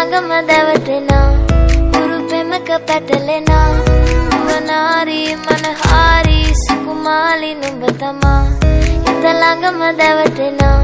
ළඟම දැවටෙනා උරු පෙමක පැටලෙනා වනාරි මනහාරි සුකුමාලි නුඹ තමා හිත ළඟම දැවටෙනා